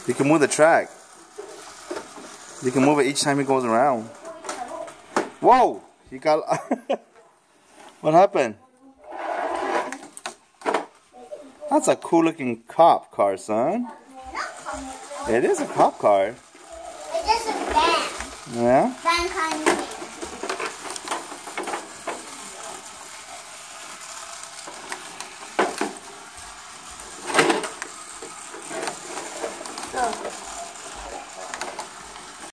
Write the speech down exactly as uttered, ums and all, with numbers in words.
You can move the track. You can move it each time he goes around. Whoa! You got... What happened? That's a cool looking cop car, son. It is a cop car. It's just a van. Yeah? Van kind of